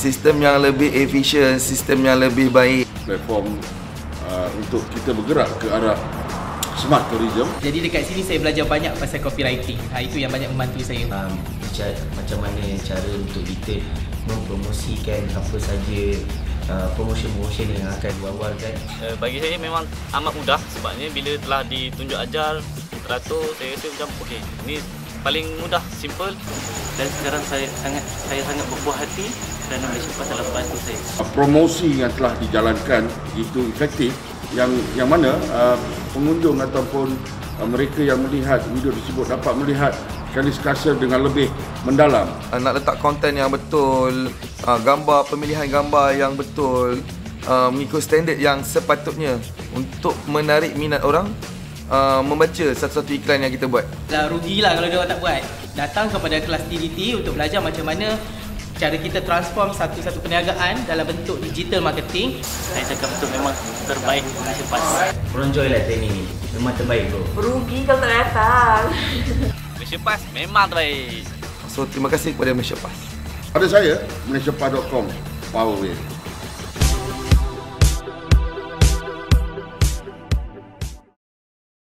sistem yang lebih efisien, sistem yang lebih baik. Platform untuk kita bergerak ke arah smart tourism. Jadi dekat sini saya belajar banyak pasal copywriting. Itu yang banyak membantu saya. Macam mana cara untuk kita mempromosikan apa saja promotion yang akan diwawarkan. Bagi saya memang amat mudah sebabnya bila telah ditunjuk ajar teratur, saya rasa macam okey, ini paling mudah, simple. Dan sekarang saya sangat berpuas hati kerana Malaysia Pass telah bantu saya. Promosi yang telah dijalankan itu efektif, yang mana pengunjung ataupun mereka yang melihat video tersebut dapat melihat discussion dengan lebih mendalam. Nak letak konten yang betul, gambar, pemilihan gambar yang betul, mengikut standard yang sepatutnya untuk menarik minat orang membaca satu-satu iklan yang kita buat. Dah rugilah kalau dia orang tak buat. Datang kepada kelas TDT untuk belajar macam mana cara kita transform satu-satu perniagaan dalam bentuk digital marketing. Saya cakap betul memang terbaik Malaysia Pass. Korang join lah training ni, memang terbaik bro. Rugi kalau tak datang. Malaysia Pass memang terbaik. So terima kasih kepada Malaysia Pass. Pada saya, malaysiapass.com, power way.